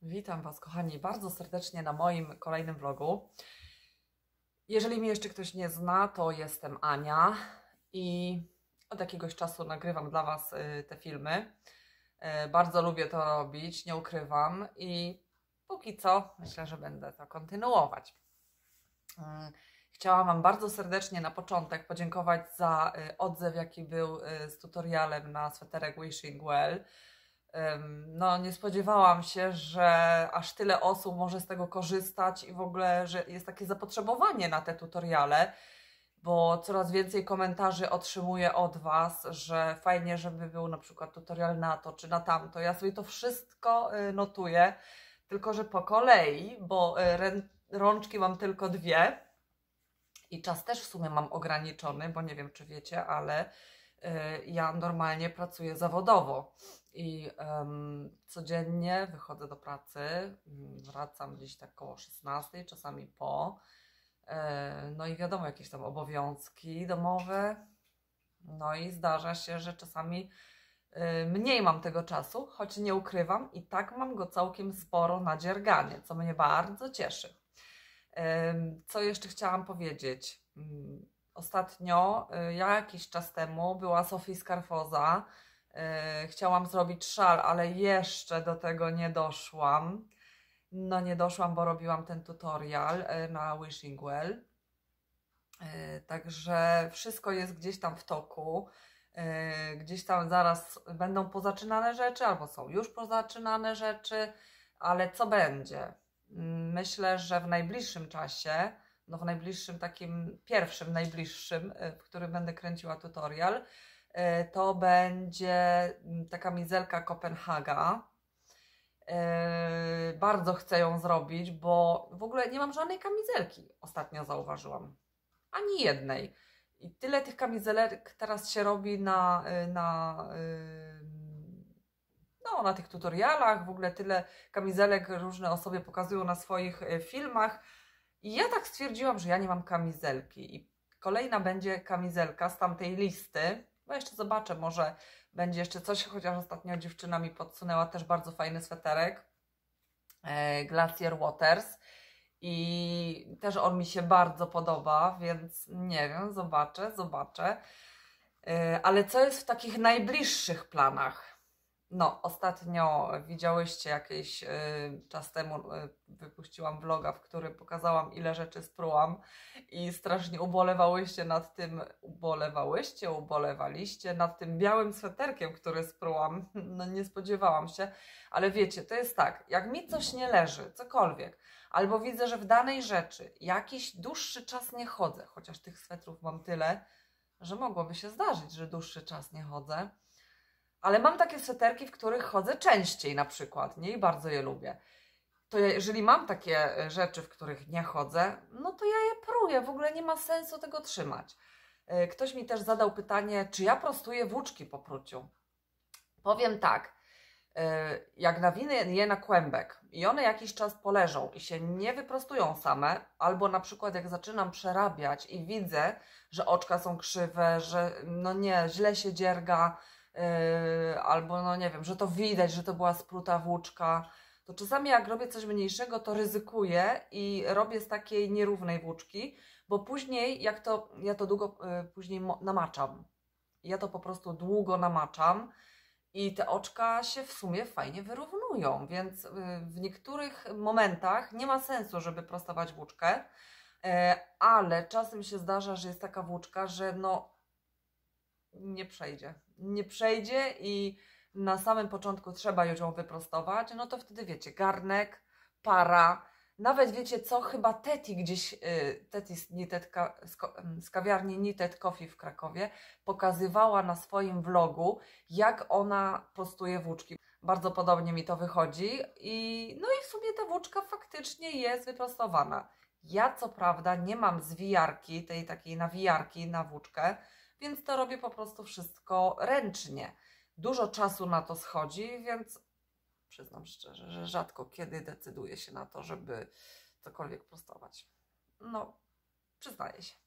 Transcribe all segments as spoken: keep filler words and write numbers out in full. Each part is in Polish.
Witam Was, kochani, bardzo serdecznie na moim kolejnym vlogu. Jeżeli mnie jeszcze ktoś nie zna, to jestem Ania i od jakiegoś czasu nagrywam dla Was te filmy. Bardzo lubię to robić, nie ukrywam, i póki co myślę, że będę to kontynuować. Chciałam Wam bardzo serdecznie na początek podziękować za odzew, jaki był z tutorialem na sweterek Wishing Well. No, nie spodziewałam się, że aż tyle osób może z tego korzystać i w ogóle, że jest takie zapotrzebowanie na te tutoriale, bo coraz więcej komentarzy otrzymuję od Was, że fajnie, żeby był na przykład tutorial na to czy na tamto. Ja sobie to wszystko notuję, tylko że po kolei, bo rączki mam tylko dwie i czas też w sumie mam ograniczony, bo nie wiem, czy wiecie, ale ja normalnie pracuję zawodowo i um, codziennie wychodzę do pracy, wracam gdzieś tak koło szesnastej, czasami po. No i wiadomo, jakieś tam obowiązki domowe. No i zdarza się, że czasami mniej mam tego czasu, choć nie ukrywam, i tak mam go całkiem sporo na dzierganie, co mnie bardzo cieszy. Co jeszcze chciałam powiedzieć? Ostatnio, ja jakiś czas temu, była Sofii Scarfoza. Chciałam zrobić szal, ale jeszcze do tego nie doszłam. No nie doszłam, bo robiłam ten tutorial na Wishing Well. Także wszystko jest gdzieś tam w toku. Gdzieś tam zaraz będą pozaczynane rzeczy, albo są już pozaczynane rzeczy, ale co będzie? Myślę, że w najbliższym czasie, no w najbliższym takim pierwszym, najbliższym, w którym będę kręciła tutorial, to będzie ta kamizelka Kopenhaga. Bardzo chcę ją zrobić, bo w ogóle nie mam żadnej kamizelki, ostatnio zauważyłam. Ani jednej. I tyle tych kamizelek teraz się robi na, na, no, na tych tutorialach. W ogóle tyle kamizelek różne osoby pokazują na swoich filmach. I ja tak stwierdziłam, że ja nie mam kamizelki. I kolejna będzie kamizelka z tamtej listy. Bo jeszcze zobaczę, może będzie jeszcze coś, chociaż ostatnio dziewczyna mi podsunęła też bardzo fajny sweterek. Glacier Waters. I też on mi się bardzo podoba, więc nie wiem, zobaczę, zobaczę. Ale co jest w takich najbliższych planach? No, ostatnio widziałyście jakiś czas temu, wypuściłam vloga, w którym pokazałam, ile rzeczy sprułam, i strasznie ubolewałyście nad tym, ubolewałyście, ubolewaliście nad tym białym sweterkiem, który sprułam. No nie spodziewałam się, ale wiecie, to jest tak, jak mi coś nie leży, cokolwiek, albo widzę, że w danej rzeczy jakiś dłuższy czas nie chodzę, chociaż tych swetrów mam tyle, że mogłoby się zdarzyć, że dłuższy czas nie chodzę. Ale mam takie sweterki, w których chodzę częściej na przykład, nie? I bardzo je lubię. To ja, jeżeli mam takie rzeczy, w których nie chodzę, no to ja je pruję. W ogóle nie ma sensu tego trzymać. Ktoś mi też zadał pytanie, czy ja prostuję włóczki po pruciu. Powiem tak, jak nawinę je na kłębek i one jakiś czas poleżą i się nie wyprostują same, albo na przykład jak zaczynam przerabiać i widzę, że oczka są krzywe, że no nie, źle się dzierga, Yy, albo no nie wiem, że to widać, że to była spruta włóczka, to czasami jak robię coś mniejszego, to ryzykuję i robię z takiej nierównej włóczki, bo później jak to, ja to długo yy, później namaczam. Ja to po prostu długo namaczam i te oczka się w sumie fajnie wyrównują, więc yy, w niektórych momentach nie ma sensu, żeby prostować włóczkę, yy, ale czasem się zdarza, że jest taka włóczka, że no nie przejdzie. Nie przejdzie i na samym początku trzeba ją wyprostować, no to wtedy wiecie, garnek, para, nawet wiecie co, chyba Teti gdzieś, Teti z, z kawiarni Knitted Coffee w Krakowie pokazywała na swoim vlogu, jak ona prostuje włóczki. Bardzo podobnie mi to wychodzi i no i w sumie ta włóczka faktycznie jest wyprostowana. Ja co prawda nie mam zwijarki, tej takiej nawijarki na włóczkę, więc to robię po prostu wszystko ręcznie. Dużo czasu na to schodzi, więc przyznam szczerze, że rzadko kiedy decyduję się na to, żeby cokolwiek prostować. No, przyznaję się.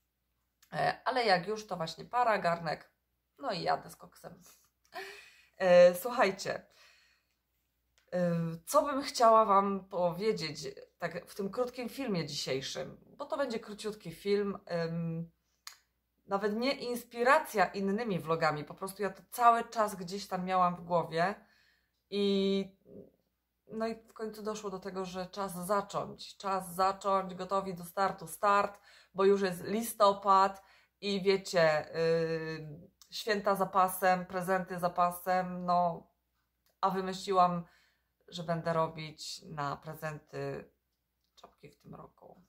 Ale jak już, to właśnie para, garnek, no i jadę z koksem. Słuchajcie, Co bym chciała Wam powiedzieć tak w tym krótkim filmie dzisiejszym, bo to będzie króciutki film, nawet nie inspiracja innymi vlogami, po prostu ja to cały czas gdzieś tam miałam w głowie i no i w końcu doszło do tego, że czas zacząć, czas zacząć, gotowi do startu, start, bo już jest listopad i wiecie, yy, święta za pasem, prezenty za pasem, no a wymyśliłam, że będę robić na prezenty czapki w tym roku.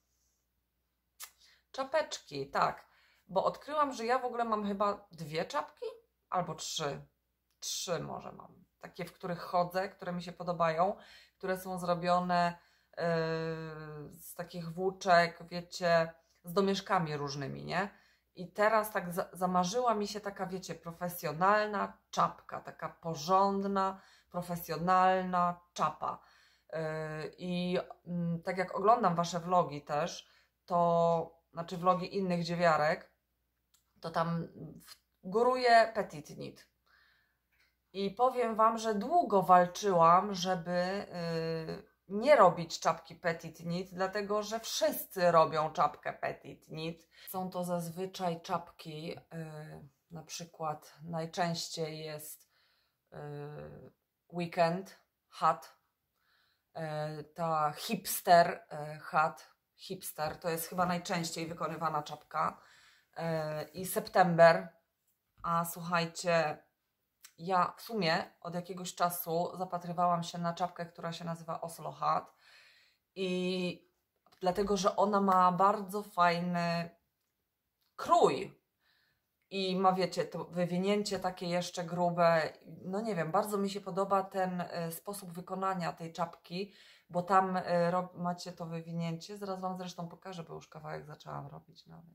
Czapeczki, tak, bo odkryłam, że ja w ogóle mam chyba dwie czapki albo trzy, trzy może mam. Takie, w których chodzę, które mi się podobają, które są zrobione yy, z takich włóczek, wiecie, z domieszkami różnymi, nie? I teraz tak za zamarzyła mi się taka, wiecie, profesjonalna czapka, taka porządna, profesjonalna czapa. Yy, I yy, tak jak oglądam Wasze vlogi też, to, znaczy vlogi innych dziewiarek, to tam góruje petit knit. I powiem Wam, że długo walczyłam, żeby yy, nie robić czapki petit knit, dlatego że wszyscy robią czapkę petit knit. Są to zazwyczaj czapki, yy, na przykład najczęściej jest yy, weekend hat, yy, ta hipster yy, hat, hipster to jest chyba najczęściej wykonywana czapka yy, i september, a słuchajcie, ja w sumie od jakiegoś czasu zapatrywałam się na czapkę, która się nazywa Oslo Hat i dlatego, że ona ma bardzo fajny krój i ma, wiecie, to wywinięcie takie jeszcze grube, no nie wiem, bardzo mi się podoba ten y, sposób wykonania tej czapki, bo tam y, macie to wywinięcie, zaraz Wam zresztą pokażę, bo już kawałek zaczęłam robić nawet.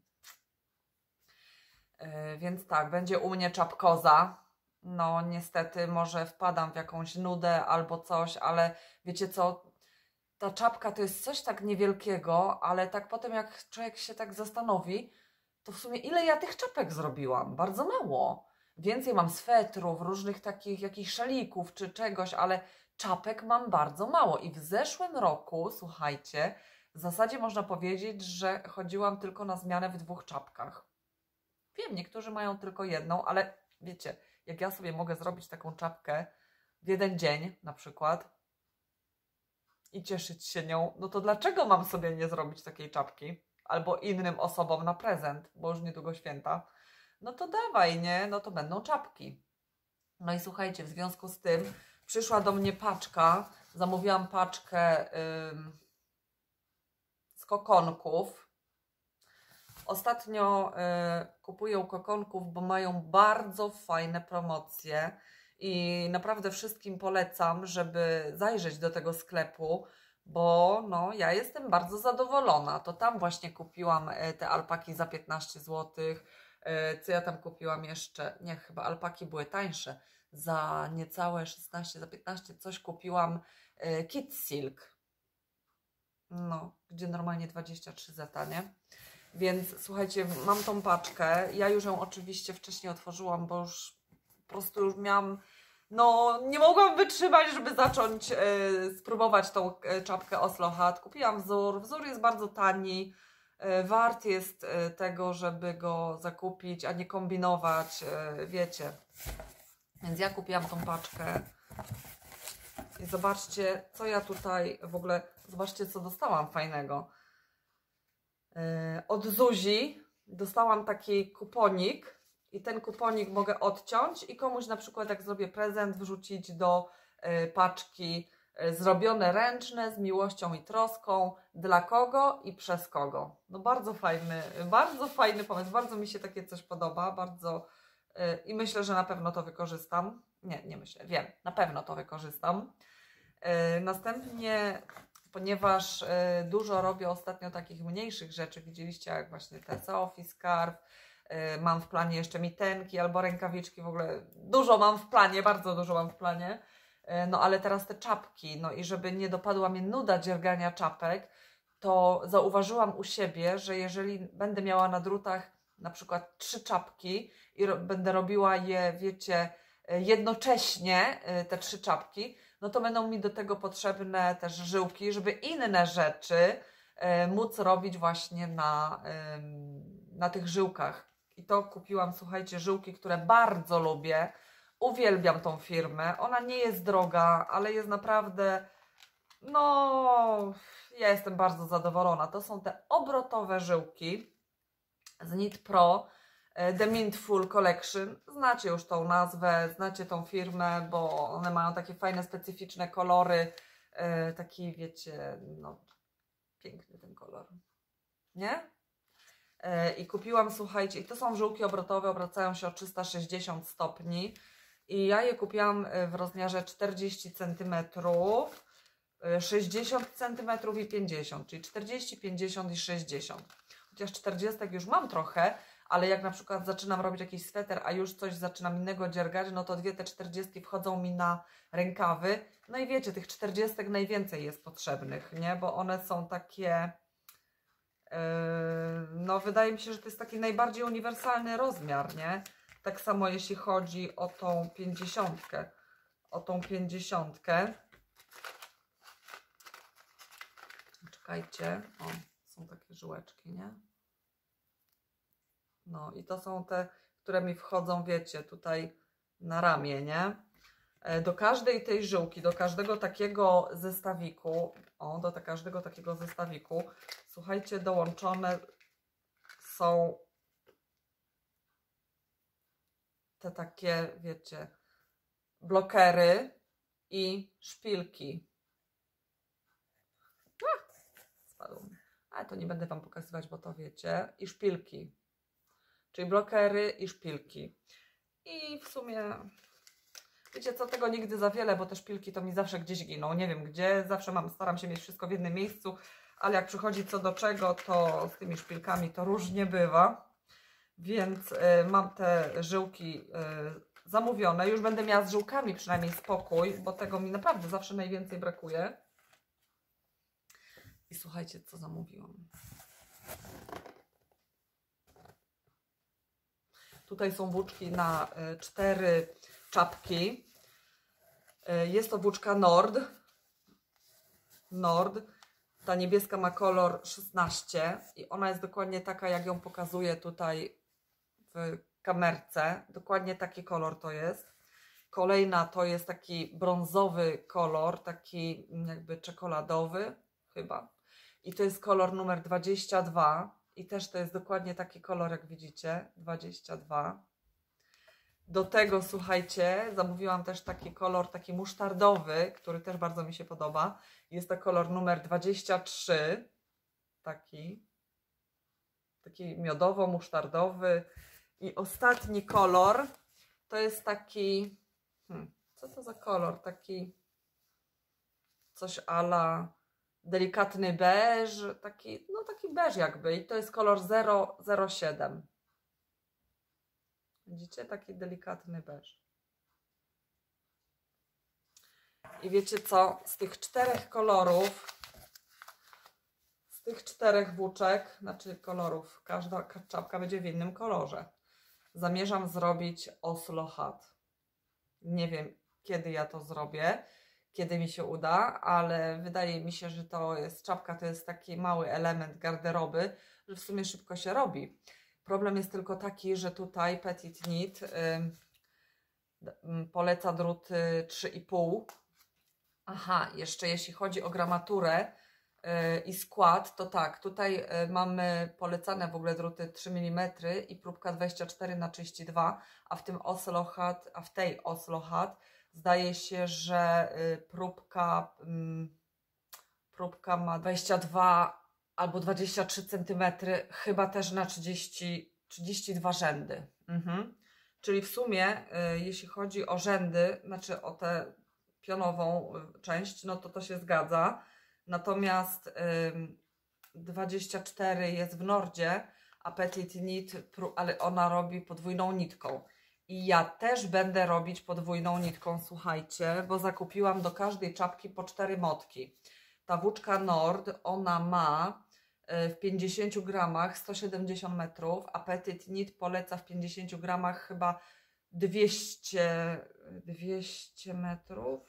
Y, więc tak, będzie u mnie czapkoza. No niestety może wpadam w jakąś nudę albo coś, ale wiecie co, ta czapka to jest coś tak niewielkiego, ale tak potem jak człowiek się tak zastanowi, to w sumie ile ja tych czapek zrobiłam? Bardzo mało. Więcej mam swetrów, różnych takich jakichś szalików czy czegoś, ale czapek mam bardzo mało. I w zeszłym roku, słuchajcie, w zasadzie można powiedzieć, że chodziłam tylko na zmianę w dwóch czapkach. Wiem, niektórzy mają tylko jedną, ale wiecie, jak ja sobie mogę zrobić taką czapkę w jeden dzień na przykład i cieszyć się nią, no to dlaczego mam sobie nie zrobić takiej czapki? Albo innym osobom na prezent, bo już niedługo święta. No to dawaj, nie? No to będą czapki. No i słuchajcie, w związku z tym przyszła do mnie paczka, zamówiłam paczkę ym, z kokonków. Ostatnio y, kupuję kokonków, bo mają bardzo fajne promocje i naprawdę wszystkim polecam, żeby zajrzeć do tego sklepu, bo no, ja jestem bardzo zadowolona. To tam właśnie kupiłam y, te alpaki za piętnaście złotych. Y, co ja tam kupiłam jeszcze? Nie, chyba alpaki były tańsze. Za niecałe szesnaście, za piętnaście coś kupiłam y, Kids Silk. No, gdzie normalnie dwadzieścia trzy zeta, nie? Więc słuchajcie, mam tą paczkę, ja już ją oczywiście wcześniej otworzyłam, bo już po prostu już miałam, no nie mogłam wytrzymać, żeby zacząć e, spróbować tą e, czapkę Oslo Hat. Kupiłam wzór, wzór jest bardzo tani, e, wart jest e, tego, żeby go zakupić, a nie kombinować, e, wiecie. Więc ja kupiłam tą paczkę i zobaczcie, co ja tutaj w ogóle, zobaczcie, co dostałam fajnego. Od Zuzi dostałam taki kuponik i ten kuponik mogę odciąć i komuś na przykład jak zrobię prezent wrzucić do paczki zrobione ręczne z miłością i troską dla kogo i przez kogo. No bardzo fajny, bardzo fajny pomysł, bardzo mi się takie coś podoba, bardzo i myślę, że na pewno to wykorzystam. Nie, nie myślę, wiem, na pewno to wykorzystam. Następnie, ponieważ y, dużo robię ostatnio takich mniejszych rzeczy, widzieliście jak właśnie te selfie scarf, y, mam w planie jeszcze mitenki albo rękawiczki, w ogóle dużo mam w planie, bardzo dużo mam w planie, y, no ale teraz te czapki, no i żeby nie dopadła mnie nuda dziergania czapek, to zauważyłam u siebie, że jeżeli będę miała na drutach na przykład trzy czapki i ro będę robiła je, wiecie, jednocześnie, y, te trzy czapki, no to będą mi do tego potrzebne też żyłki, żeby inne rzeczy y, móc robić właśnie na, y, na tych żyłkach. I to kupiłam, słuchajcie, żyłki, które bardzo lubię. Uwielbiam tą firmę. Ona nie jest droga, ale jest naprawdę, no, ja jestem bardzo zadowolona. To są te obrotowe żyłki z Knit Pro, The Mintful Collection. Znacie już tą nazwę, znacie tą firmę, bo one mają takie fajne, specyficzne kolory. Taki, wiecie, no, piękny ten kolor, nie? I kupiłam, słuchajcie, i to są żyłki obrotowe, obracają się o trzysta sześćdziesiąt stopni. I ja je kupiłam w rozmiarze czterdzieści centymetrów, sześćdziesiąt centymetrów i pięćdziesiąt, czyli czterdzieści, pięćdziesiąt i sześćdziesiąt. Chociaż czterdzieści już mam trochę, ale jak na przykład zaczynam robić jakiś sweter, a już coś zaczynam innego dziergać, no to dwie te czterdziestki wchodzą mi na rękawy. No i wiecie, tych czterdziestek najwięcej jest potrzebnych, nie? Bo one są takie, yy, no wydaje mi się, że to jest taki najbardziej uniwersalny rozmiar, nie? Tak samo jeśli chodzi o tą pięćdziesiątkę. O tą pięćdziesiątkę. Czekajcie. O, są takie żyłeczki, nie? No i to są te, które mi wchodzą, wiecie, tutaj na ramię, nie? Do każdej tej żyłki, do każdego takiego zestawiku, o, do każdego takiego zestawiku, słuchajcie, dołączone są te takie, wiecie, blokery i szpilki. A, spadło mi. Ale to nie będę Wam pokazywać, bo to wiecie. I szpilki. Czyli blokery i szpilki. I w sumie, wiecie co, tego nigdy za wiele, bo te szpilki to mi zawsze gdzieś giną. Nie wiem gdzie, zawsze mam, staram się mieć wszystko w jednym miejscu, ale jak przychodzi co do czego, to z tymi szpilkami to różnie bywa. Więc y, mam te żyłki y, zamówione. Już będę miała z żyłkami przynajmniej spokój, bo tego mi naprawdę zawsze najwięcej brakuje. I słuchajcie, co zamówiłam. Tutaj są włóczki na y, cztery czapki. Y, jest to włóczka Nord. Nord. Ta niebieska ma kolor szesnaście i ona jest dokładnie taka, jak ją pokazuję tutaj w kamerce. Dokładnie taki kolor to jest. Kolejna to jest taki brązowy kolor, taki jakby czekoladowy chyba. I to jest kolor numer dwadzieścia dwa. I też to jest dokładnie taki kolor, jak widzicie, dwadzieścia dwa. Do tego, słuchajcie, zamówiłam też taki kolor, taki musztardowy, który też bardzo mi się podoba. Jest to kolor numer dwadzieścia trzy. Taki. Taki miodowo-musztardowy. I ostatni kolor to jest taki... Hmm, co to za kolor? Taki coś a la delikatny beż. Taki, no taki beż jakby. I to jest kolor zero zero siedem. Widzicie? Taki delikatny beż. I wiecie co? Z tych czterech kolorów, z tych czterech włóczek, znaczy kolorów, każda czapka będzie w innym kolorze. Zamierzam zrobić Oslo hat. Nie wiem, kiedy ja to zrobię, kiedy mi się uda, ale wydaje mi się, że to jest czapka, to jest taki mały element garderoby, że w sumie szybko się robi. Problem jest tylko taki, że tutaj Petit Knit y, y, poleca druty trzy i pół. Aha, jeszcze jeśli chodzi o gramaturę y, i skład, to tak, tutaj y, mamy polecane w ogóle druty trzy milimetry i próbka dwadzieścia cztery na trzydzieści dwa, a w tym Oslo hat, a w tej Oslo hat zdaje się, że y, próbka, y, próbka ma dwadzieścia dwa albo dwadzieścia trzy centymetry, chyba też na trzydzieści, trzydzieści dwa rzędy. Mhm. Czyli w sumie, y, jeśli chodzi o rzędy, znaczy o tę pionową część, no to to się zgadza. Natomiast y, dwadzieścia cztery jest w Nordzie, a Petit Knit, ale ona robi podwójną nitką. I ja też będę robić podwójną nitką, słuchajcie, bo zakupiłam do każdej czapki po cztery motki. Ta włóczka Nord, ona ma w pięćdziesięciu gramach sto siedemdziesiąt metrów, a Petit Knit poleca w pięćdziesięciu gramach chyba dwieście, dwieście metrów.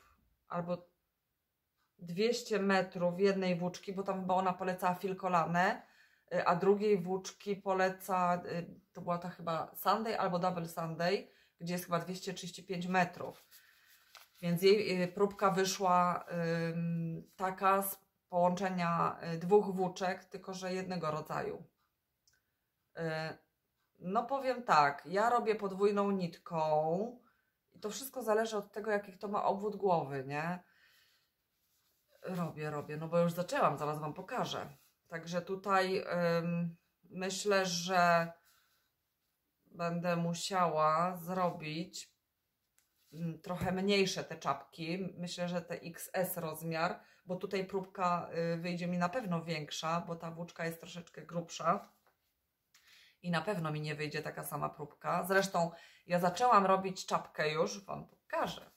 albo dwieście metrów jednej włóczki, bo tam chyba ona polecała filkolane, a drugiej włóczki poleca, to była ta chyba Sunday albo Double Sunday, gdzie jest chyba dwieście trzydzieści pięć metrów. Więc jej próbka wyszła ym, taka z połączenia dwóch włóczek, tylko że jednego rodzaju. Yy, no powiem tak, ja robię podwójną nitką i to wszystko zależy od tego, jaki to ma obwód głowy, nie? Robię, robię, no bo już zaczęłam, zaraz Wam pokażę. Także tutaj ym, myślę, że będę musiała zrobić ym, trochę mniejsze te czapki. Myślę, że te X S rozmiar, bo tutaj próbka y, wyjdzie mi na pewno większa, bo ta włóczka jest troszeczkę grubsza. I na pewno mi nie wyjdzie taka sama próbka. Zresztą ja zaczęłam robić czapkę już, Wam pokażę.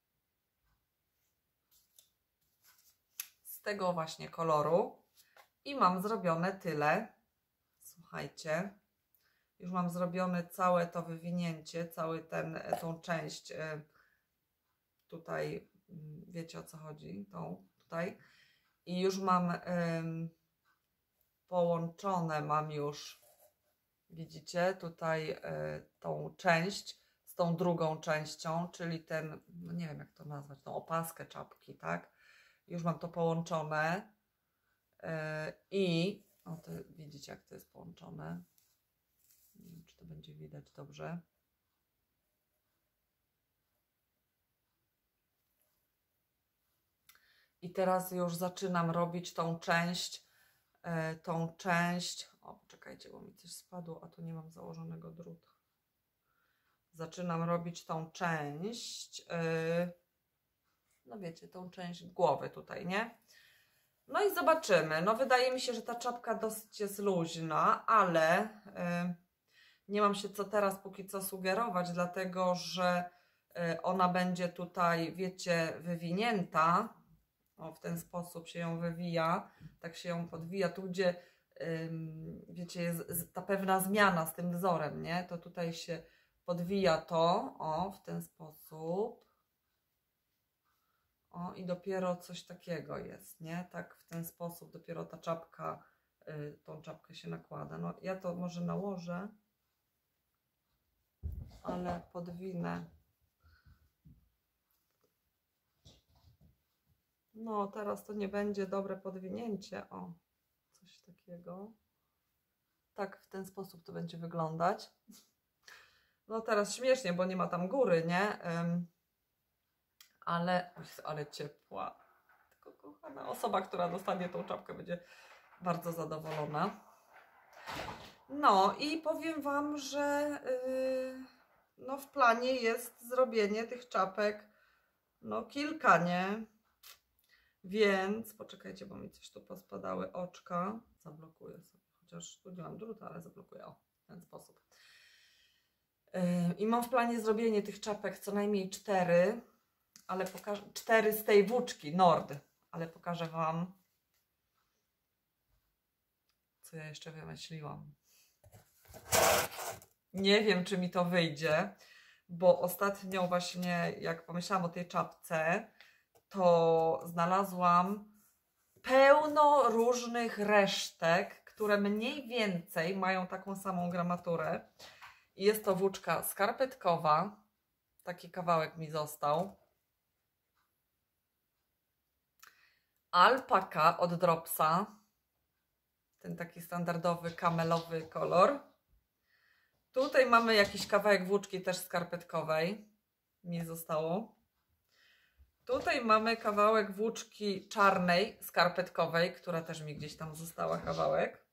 Z tego właśnie koloru. I mam zrobione tyle. Słuchajcie. Już mam zrobione całe to wywinięcie, cały ten, tą część tutaj, wiecie o co chodzi, tą tutaj. I już mam ym, połączone, mam już, widzicie, tutaj y, tą część z tą drugą częścią, czyli ten, no nie wiem jak to nazwać, tą opaskę czapki, tak? Już mam to połączone y, i, o to widzicie jak to jest połączone. Nie wiem, czy to będzie widać dobrze. I teraz już zaczynam robić tą część, yy, tą część, o poczekajcie, bo mi coś spadło, a tu nie mam założonego drutu. Zaczynam robić tą część, yy, no wiecie, tą część głowy tutaj, nie? No i zobaczymy. No wydaje mi się, że ta czapka dosyć jest luźna, ale yy, nie mam się co teraz póki co sugerować, dlatego że ona będzie tutaj, wiecie, wywinięta. O, w ten sposób się ją wywija, tak się ją podwija. Tu, gdzie, ym, wiecie, jest ta pewna zmiana z tym wzorem, nie? To tutaj się podwija to, o, w ten sposób. O, i dopiero coś takiego jest, nie? Tak, w ten sposób dopiero ta czapka, y, tą czapkę się nakłada. No, ja to może nałożę, ale podwinę. No, teraz to nie będzie dobre podwinięcie. O, coś takiego. Tak, w ten sposób to będzie wyglądać. No teraz śmiesznie, bo nie ma tam góry, nie? Um, ale, ale ciepła. Tylko kochana osoba, która dostanie tą czapkę, będzie bardzo zadowolona. No i powiem Wam, że yy, no w planie jest zrobienie tych czapek no kilka, nie? Więc poczekajcie, bo mi coś tu pospadały oczka. Zablokuję sobie, chociaż tu nie mam druta, ale zablokuję o, w ten sposób. Yy, I mam w planie zrobienie tych czapek co najmniej cztery, ale pokażę, cztery z tej włóczki Nord, ale pokażę Wam, co ja jeszcze wymyśliłam. Nie wiem, czy mi to wyjdzie, bo ostatnio właśnie, jak pomyślałam o tej czapce, to znalazłam pełno różnych resztek, które mniej więcej mają taką samą gramaturę. I jest to włóczka skarpetkowa. Taki kawałek mi został. Alpaka od Dropsa. Ten taki standardowy, kamelowy kolor. Tutaj mamy jakiś kawałek włóczki też skarpetkowej. Mi zostało. Tutaj mamy kawałek włóczki czarnej, skarpetkowej, która też mi gdzieś tam została kawałek.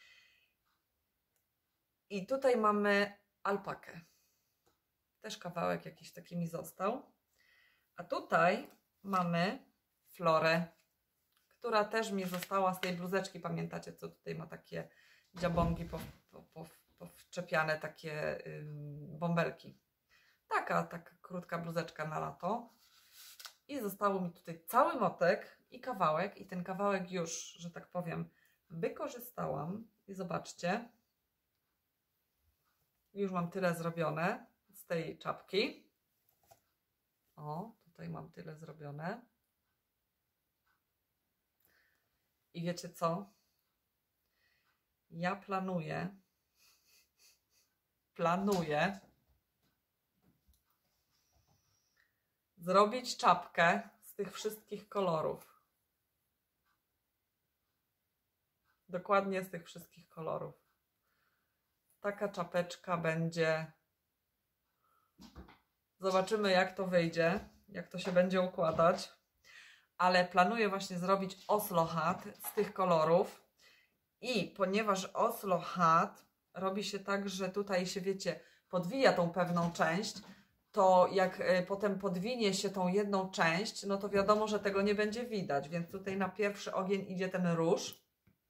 I tutaj mamy alpakę. Też kawałek jakiś taki mi został. A tutaj mamy Florę, która też mi została z tej bluzeczki. Pamiętacie, co tutaj ma takie dziabongi po, po, po, powczepiane, takie ym, bąbelki. Taka, taka krótka bluzeczka na lato. I zostało mi tutaj cały motek i kawałek. I ten kawałek już, że tak powiem, wykorzystałam. I zobaczcie. Już mam tyle zrobione z tej czapki. O, tutaj mam tyle zrobione. I wiecie co? Ja planuję, planuję zrobić czapkę z tych wszystkich kolorów. Dokładnie z tych wszystkich kolorów. Taka czapeczka będzie. Zobaczymy, jak to wyjdzie, jak to się będzie układać. Ale planuję właśnie zrobić Oslo hat z tych kolorów. I ponieważ Oslo hat robi się tak, że tutaj się, wiecie, podwija tą pewną część, to jak potem podwinie się tą jedną część, no to wiadomo, że tego nie będzie widać. Więc tutaj na pierwszy ogień idzie ten róż.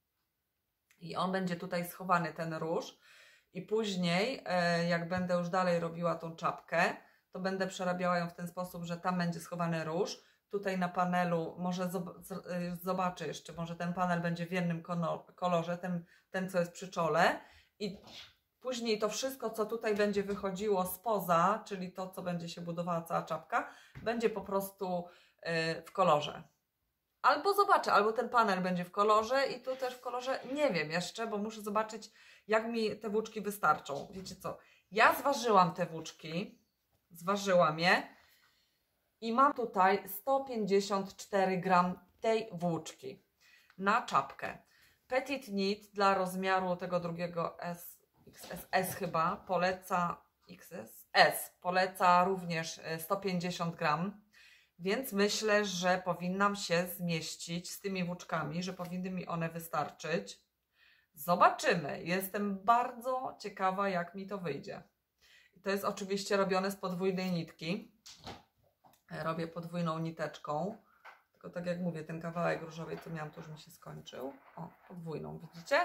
I on będzie tutaj schowany, ten róż. I później, jak będę już dalej robiła tą czapkę, to będę przerabiała ją w ten sposób, że tam będzie schowany róż. Tutaj na panelu, może zobaczę jeszcze, może ten panel będzie w jednym kolorze, ten, ten co jest przy czole. I później to wszystko, co tutaj będzie wychodziło spoza, czyli to, co będzie się budowała cała czapka, będzie po prostu w kolorze. Albo zobaczę, albo ten panel będzie w kolorze i tu też w kolorze, nie wiem jeszcze, bo muszę zobaczyć, jak mi te włóczki wystarczą. Wiecie co, ja zważyłam te włóczki, zważyłam je i mam tutaj sto pięćdziesiąt cztery gramy tej włóczki na czapkę. Petit Knit dla rozmiaru tego drugiego S, X S S chyba, poleca X S S, poleca również sto pięćdziesiąt gramów. Więc myślę, że powinnam się zmieścić z tymi włóczkami, że powinny mi one wystarczyć. Zobaczymy. Jestem bardzo ciekawa, jak mi to wyjdzie. I to jest oczywiście robione z podwójnej nitki. Robię podwójną niteczką. Tylko tak jak mówię, ten kawałek różowy, co miałam, to już mi się skończył. O, podwójną, widzicie?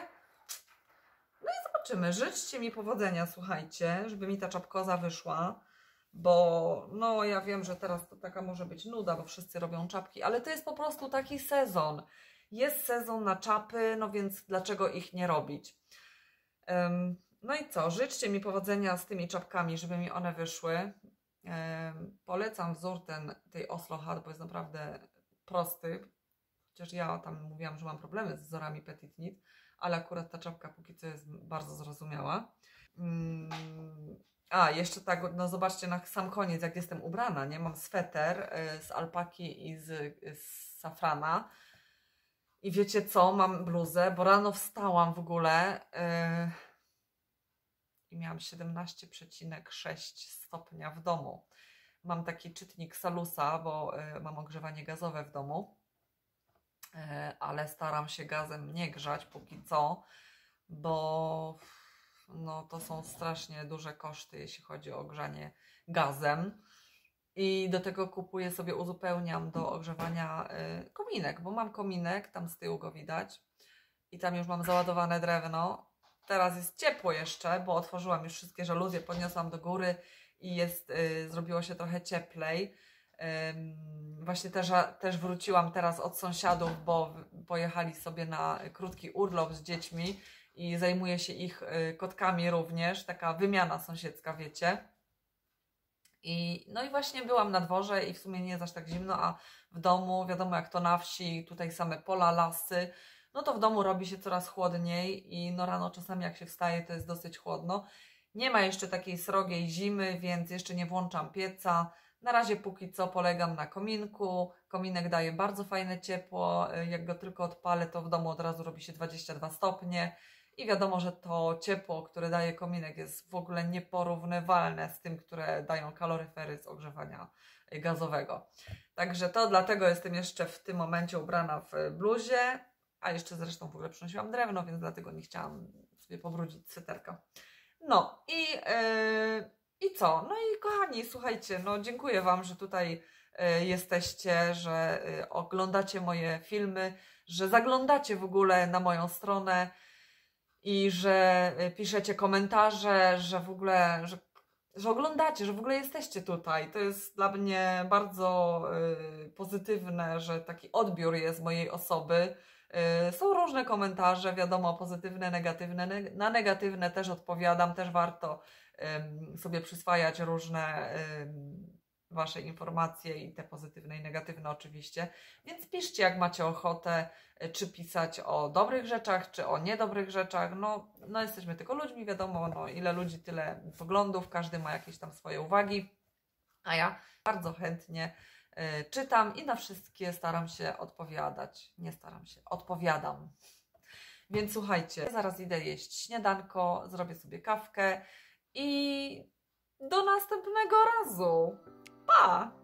No i zobaczymy. Życzcie mi powodzenia, słuchajcie, żeby mi ta czapkoza wyszła. Bo no ja wiem, że teraz to taka może być nuda, bo wszyscy robią czapki, ale to jest po prostu taki sezon. Jest sezon na czapy, no więc dlaczego ich nie robić? Um, no i co? Życzcie mi powodzenia z tymi czapkami, żeby mi one wyszły. Um, polecam wzór ten, tej Oslo hat, bo jest naprawdę prosty. Chociaż ja tam mówiłam, że mam problemy z wzorami Petit Knit, ale akurat ta czapka póki co jest bardzo zrozumiała. Um, A, jeszcze tak, no zobaczcie na sam koniec, jak jestem ubrana, nie? Mam sweter y, z alpaki i z, z safrana. I wiecie co? Mam bluzę, bo rano wstałam w ogóle y, i miałam siedemnaście przecinek sześć stopnia w domu. Mam taki czytnik Salusa, bo y, mam ogrzewanie gazowe w domu, y, ale staram się gazem nie grzać póki co, bo no to są strasznie duże koszty, jeśli chodzi o ogrzanie gazem. I do tego kupuję sobie, uzupełniam do ogrzewania y, kominek, bo mam kominek, tam z tyłu go widać. I tam już mam załadowane drewno. Teraz jest ciepło jeszcze, bo otworzyłam już wszystkie żaluzje, podniosłam do góry i jest, y, zrobiło się trochę cieplej. Ym, właśnie też, też wróciłam teraz od sąsiadów, bo pojechali sobie na krótki urlop z dziećmi. I zajmuję się ich kotkami również, taka wymiana sąsiedzka, wiecie. I, no i właśnie byłam na dworze i w sumie nie jest aż tak zimno, a w domu, wiadomo jak to na wsi, tutaj same pola, lasy, no to w domu robi się coraz chłodniej i no rano czasami jak się wstaje, to jest dosyć chłodno. Nie ma jeszcze takiej srogiej zimy, więc jeszcze nie włączam pieca. Na razie póki co polegam na kominku. Kominek daje bardzo fajne ciepło. Jak go tylko odpalę, to w domu od razu robi się dwadzieścia dwa stopnie. I wiadomo, że to ciepło, które daje kominek, jest w ogóle nieporównywalne z tym, które dają kaloryfery z ogrzewania gazowego. Także to dlatego jestem jeszcze w tym momencie ubrana w bluzie, a jeszcze zresztą w ogóle przynosiłam drewno, więc dlatego nie chciałam sobie pobrudzić sweterka. No i, yy, i co? No i kochani, słuchajcie, no dziękuję Wam, że tutaj yy, jesteście, że yy, oglądacie moje filmy, że zaglądacie w ogóle na moją stronę i że piszecie komentarze, że w ogóle, że, że oglądacie, że w ogóle jesteście tutaj. To jest dla mnie bardzo yy, pozytywne, że taki odbiór jest mojej osoby. Yy, są różne komentarze, wiadomo, pozytywne, negatywne. Na negatywne też odpowiadam, też warto yy, sobie przyswajać różne, Wasze informacje i te pozytywne i negatywne oczywiście. Więc piszcie, jak macie ochotę, czy pisać o dobrych rzeczach, czy o niedobrych rzeczach. No, no jesteśmy tylko ludźmi, wiadomo, no ile ludzi, tyle poglądów, każdy ma jakieś tam swoje uwagi, a ja bardzo chętnie y, czytam i na wszystkie staram się odpowiadać. Nie staram się, odpowiadam. Więc słuchajcie, zaraz idę jeść śniadanko, zrobię sobie kawkę i do następnego razu. Pa!